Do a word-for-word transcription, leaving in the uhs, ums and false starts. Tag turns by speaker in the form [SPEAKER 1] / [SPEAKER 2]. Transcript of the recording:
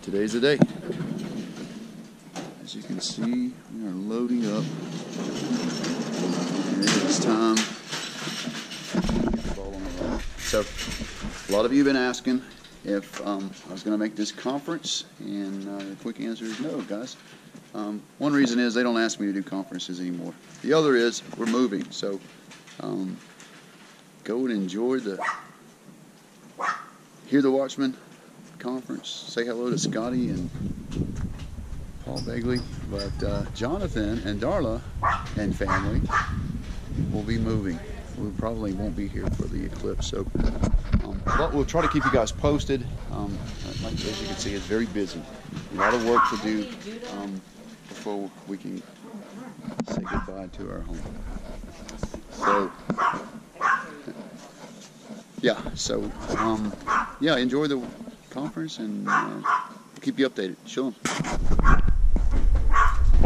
[SPEAKER 1] today's the day. As you can see, we are loading up. And it is time. So, a lot of you have been asking if um, I was going to make this conference, and uh, the quick answer is no, guys. Um, one reason is they don't ask me to do conferences anymore. The other is we're moving, so um, go and enjoy the Hear the Watchmen conference. Say hello to Scotty and Paul Begley. But uh, Jonathan and Darla and family will be moving. We probably won't be here for the eclipse, so um, but we'll try to keep you guys posted. Um, like, as you can see, it's very busy. A lot of work to do um, before we can say goodbye to our home. So, yeah. So, um, yeah. Enjoy the conference, and uh, we'll keep you updated. Shalom.